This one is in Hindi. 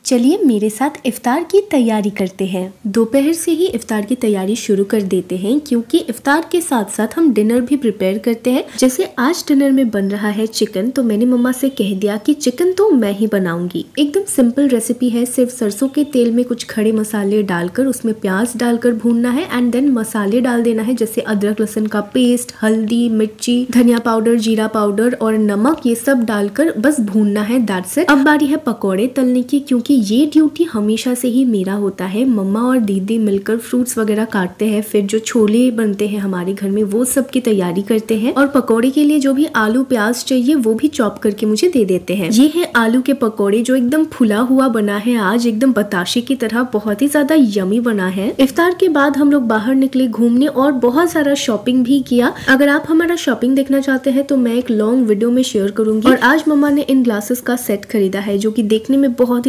चलिए मेरे साथ इफ्तार की तैयारी करते हैं। दोपहर से ही इफ्तार की तैयारी शुरू कर देते हैं क्योंकि इफ्तार के साथ साथ हम डिनर भी प्रिपेयर करते हैं। जैसे आज डिनर में बन रहा है चिकन, तो मैंने मम्मा से कह दिया कि चिकन तो मैं ही बनाऊंगी। एकदम सिंपल रेसिपी है, सिर्फ सरसों के तेल में कुछ खड़े मसाले डालकर उसमें प्याज डालकर भूनना है एंड देन मसाले डाल देना है, जैसे अदरक लहसुन का पेस्ट, हल्दी, मिर्ची, धनिया पाउडर, जीरा पाउडर और नमक, ये सब डालकर बस भूनना है। That's it. अब बारी है पकौड़े तलने की, क्योंकि ये ड्यूटी हमेशा से ही मेरा होता है। मम्मा और दीदी मिलकर फ्रूट्स वगैरह काटते हैं, फिर जो छोले बनते हैं हमारे घर में वो सब की तैयारी करते हैं और पकौड़े के लिए जो भी आलू प्याज चाहिए वो भी चॉप करके मुझे दे देते हैं। ये है आलू के पकौड़े जो एकदम फुला हुआ बना है, आज एकदम बताशे की तरह, बहुत ही ज्यादा यमी बना है। इफ्तार के बाद हम लोग बाहर निकले घूमने और बहुत सारा शॉपिंग भी किया। अगर आप हमारा शॉपिंग देखना चाहते हैं तो मैं एक लॉन्ग वीडियो में शेयर करूंगी। और आज मम्मा ने इन ग्लासेस का सेट खरीदा है जो कि देखने में बहुत